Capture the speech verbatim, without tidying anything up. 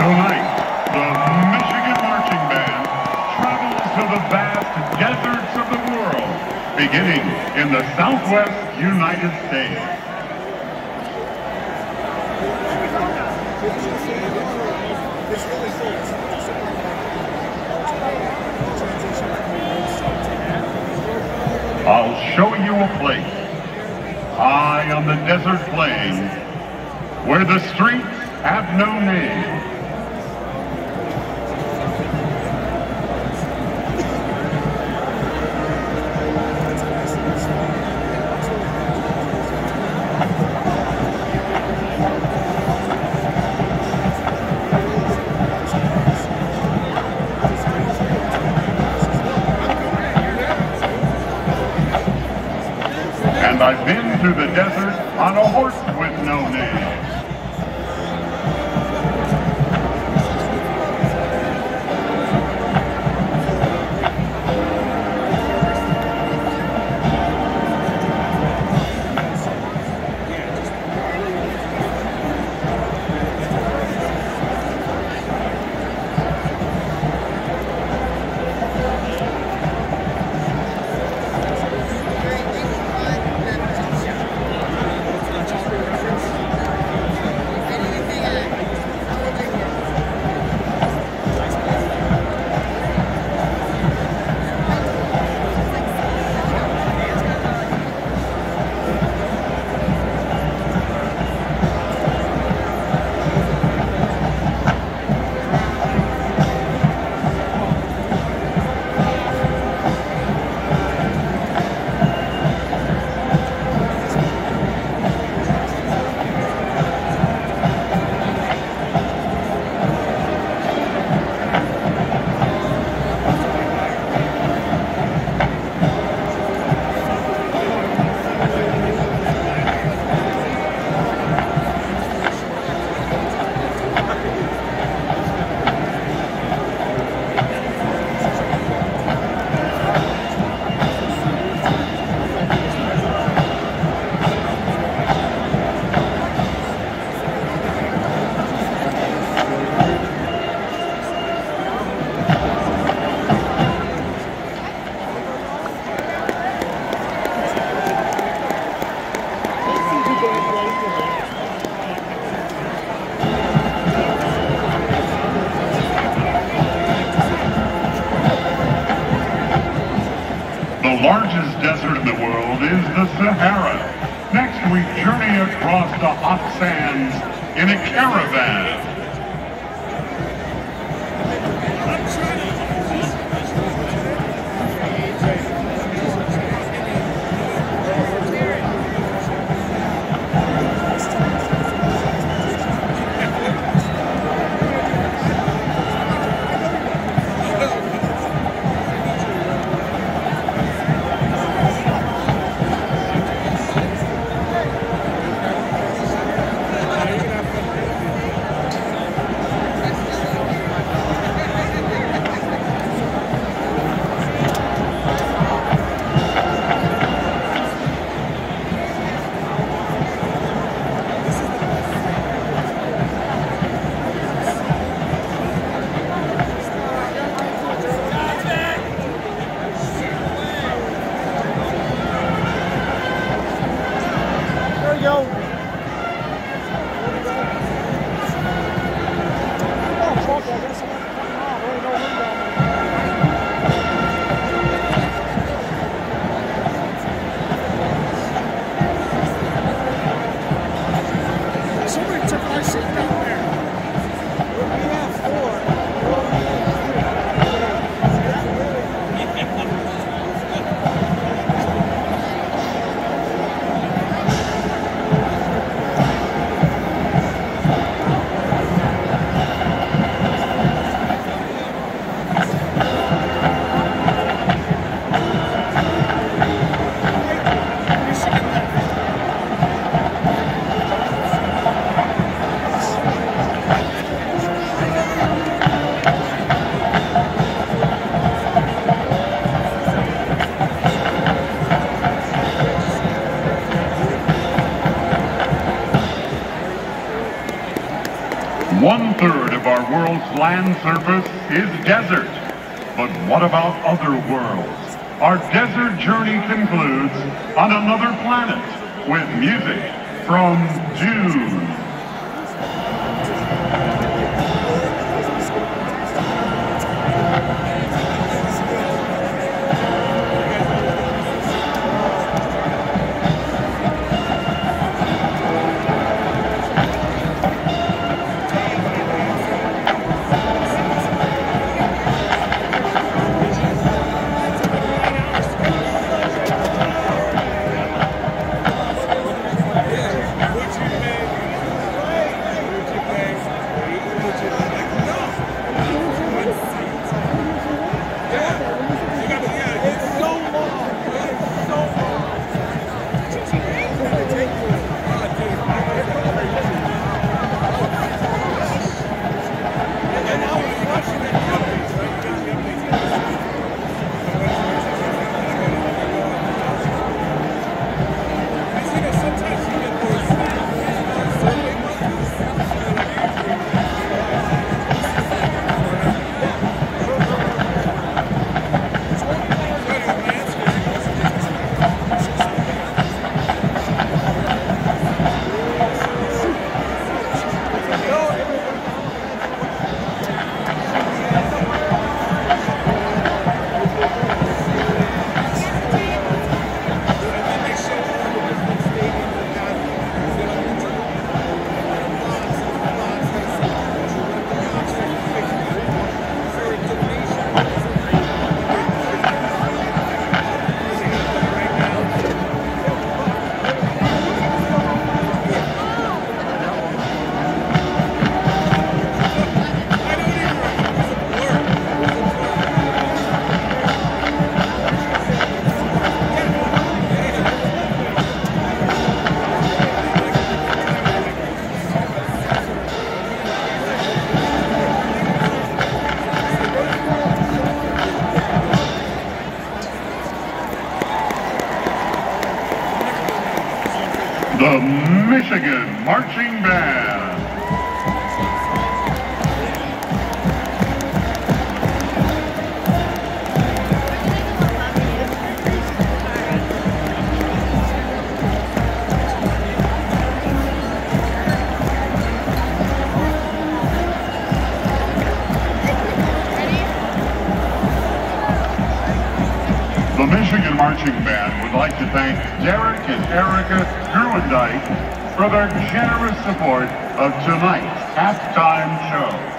Tonight, the Michigan Marching Band travels to the vast deserts of the world, beginning in the Southwest United States. I'll show you a place high on the desert plain where the streets have no name. And I've been through the desert on a horse with no name. The largest desert in the world is the Sahara. Next, we journey across the hot sands in a caravan. One-third of our world's land surface is desert. But what about other worlds? Our desert journey concludes on another planet with music from June. The Michigan Marching Band. The Michigan Marching Band would like to thank Derek and Erica Gruendijk for their generous support of tonight's halftime show.